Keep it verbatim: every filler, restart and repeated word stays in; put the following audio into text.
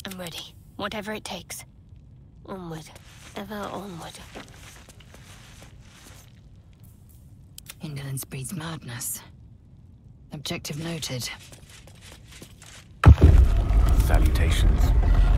I'm ready. Whatever it takes. Onward. Ever onward. Indolence breeds madness. Objective noted. Salutations.